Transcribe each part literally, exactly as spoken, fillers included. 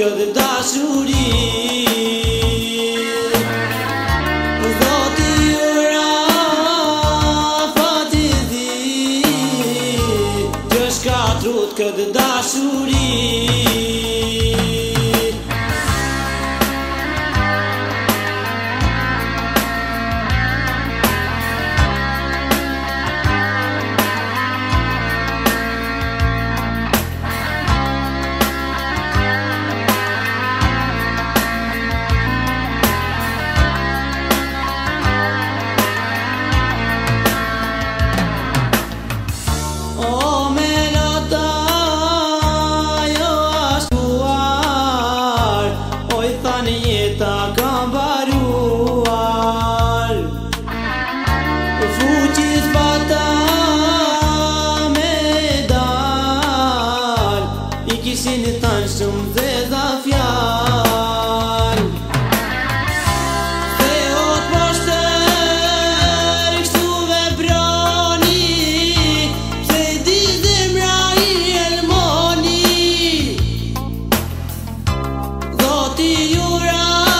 këtë dashuri. Zoti ura fatizi që shkatrut këtë dashuri. Jeta kam baruar, fuqis bata me dal, I kishin thanë shumë zeza fjal. Se hot poshtër kështu veproni, se di zemra I elmoni. Zoti ura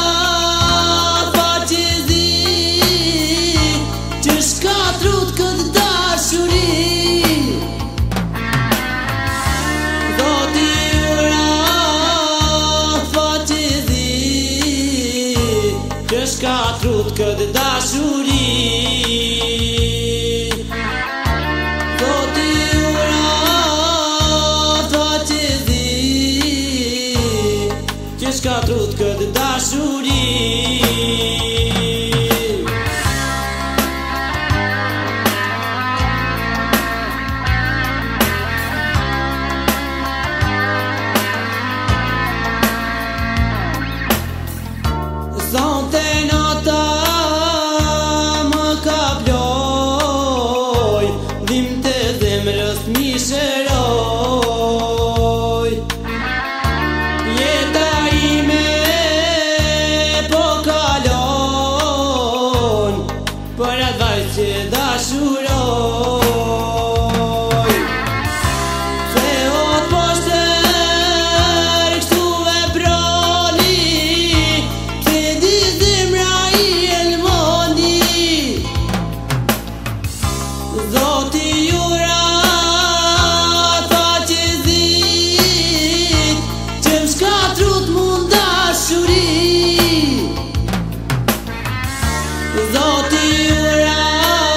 shkatrut këtë dashuri. Zoti ura fatizi që shkatrut këtë dashuri. Sonte nata më ka ploj, dhim të zemrës mi shëroj. Jeta ime po kalon, për atë vajzë që dashuroj. Se hot poshtër kështu veproni, Zoti ura faqezit që më shkatrut mund dashuri. Zoti ura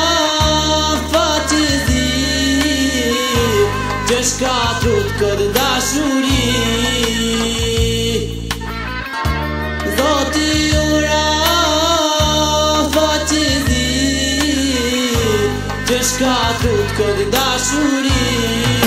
faqezit që shkatrut këtë dashuri. Zoti ura faqezit që shkatrut këtë dashuri.